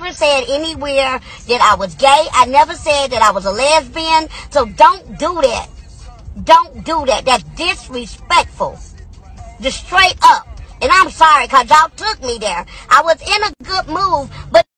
never said anywhere that I was gay. I never said that I was a lesbian. So don't do that. Don't do that. That's disrespectful. Just straight up. And I'm sorry because y'all took me there. I was in a good mood, but